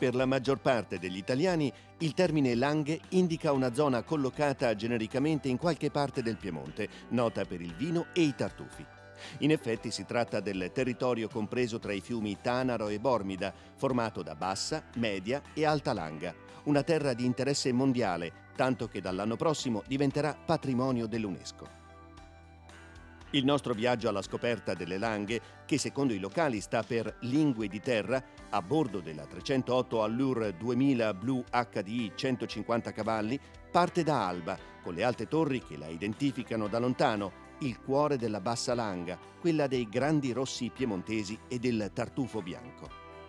Per la maggior parte degli italiani, il termine Langhe indica una zona collocata genericamente in qualche parte del Piemonte, nota per il vino e i tartufi. In effetti si tratta del territorio compreso tra i fiumi Tanaro e Bormida, formato da Bassa, Media e Alta Langa, una terra di interesse mondiale, tanto che dall'anno prossimo diventerà patrimonio dell'UNESCO. Il nostro viaggio alla scoperta delle Langhe, che secondo i locali sta per Lingue di Terra, a bordo della 308 Allure 2000 Blue HDI 150 cavalli, parte da Alba, con le alte torri che la identificano da lontano, il cuore della Bassa Langa, quella dei grandi rossi piemontesi e del tartufo bianco.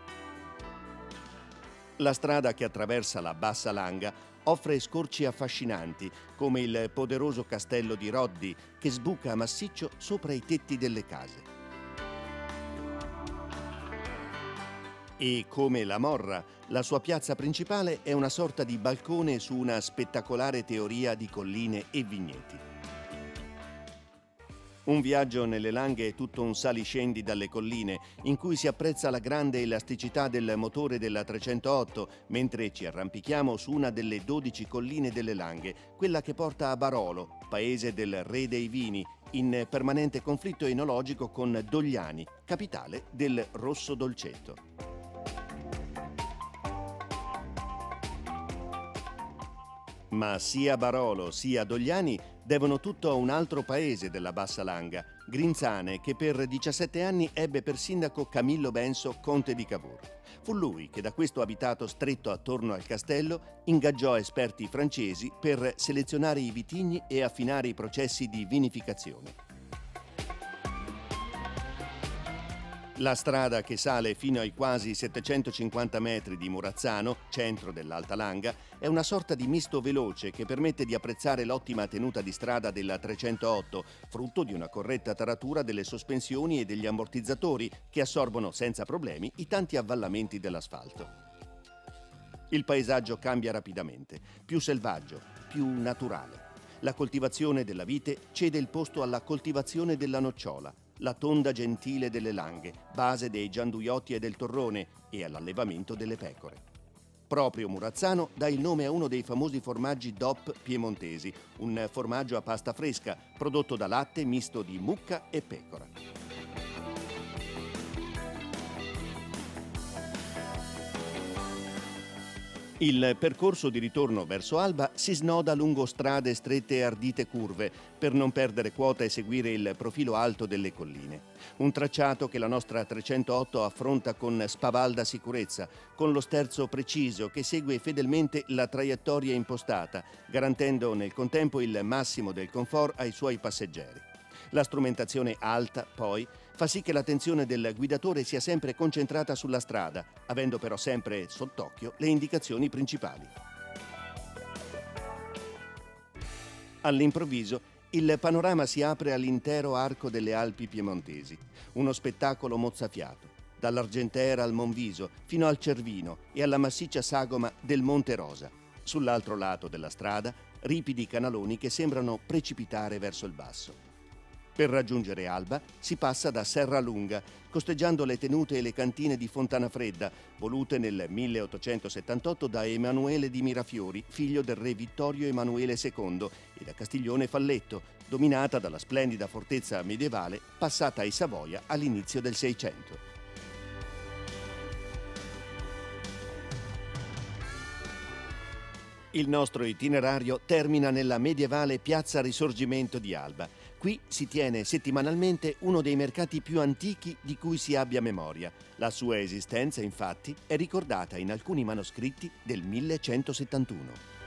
La strada che attraversa la Bassa Langa offre scorci affascinanti, come il poderoso castello di Roddi, che sbuca massiccio sopra i tetti delle case. E come la Morra, la sua piazza principale è una sorta di balcone su una spettacolare teoria di colline e vigneti. Un viaggio nelle Langhe è tutto un saliscendi dalle colline, in cui si apprezza la grande elasticità del motore della 308, mentre ci arrampichiamo su una delle 12 colline delle Langhe, quella che porta a Barolo, paese del re dei vini, in permanente conflitto enologico con Dogliani, capitale del rosso dolcetto. Ma sia Barolo sia Dogliani devono tutto a un altro paese della Bassa Langa, Grinzane, che per 17 anni ebbe per sindaco Camillo Benso, conte di Cavour. Fu lui che da questo abitato stretto attorno al castello ingaggiò esperti francesi per selezionare i vitigni e affinare i processi di vinificazione. La strada che sale fino ai quasi 750 metri di Murazzano, centro dell'Alta Langa, è una sorta di misto veloce che permette di apprezzare l'ottima tenuta di strada della 308, frutto di una corretta taratura delle sospensioni e degli ammortizzatori che assorbono senza problemi i tanti avvallamenti dell'asfalto. Il paesaggio cambia rapidamente, più selvaggio, più naturale. La coltivazione della vite cede il posto alla coltivazione della nocciola, la tonda gentile delle Langhe, base dei gianduiotti e del torrone, e all'allevamento delle pecore. Proprio Murazzano dà il nome a uno dei famosi formaggi DOP piemontesi, un formaggio a pasta fresca prodotto da latte misto di mucca e pecora. Il percorso di ritorno verso Alba si snoda lungo strade strette e ardite curve per non perdere quota e seguire il profilo alto delle colline. Un tracciato che la nostra 308 affronta con spavalda sicurezza, con lo sterzo preciso che segue fedelmente la traiettoria impostata, garantendo nel contempo il massimo del comfort ai suoi passeggeri. La strumentazione alta, poi, fa sì che l'attenzione del guidatore sia sempre concentrata sulla strada, avendo però sempre sott'occhio le indicazioni principali. All'improvviso, il panorama si apre all'intero arco delle Alpi piemontesi, uno spettacolo mozzafiato, dall'Argentera al Monviso fino al Cervino e alla massiccia sagoma del Monte Rosa. Sull'altro lato della strada, ripidi canaloni che sembrano precipitare verso il basso. Per raggiungere Alba si passa da Serralunga, costeggiando le tenute e le cantine di Fontanafredda, volute nel 1878 da Emanuele di Mirafiori, figlio del re Vittorio Emanuele II, e da Castiglione Falletto, dominata dalla splendida fortezza medievale passata ai Savoia all'inizio del Seicento. Il nostro itinerario termina nella medievale Piazza Risorgimento di Alba. Qui si tiene settimanalmente uno dei mercati più antichi di cui si abbia memoria. La sua esistenza, infatti, è ricordata in alcuni manoscritti del 1171.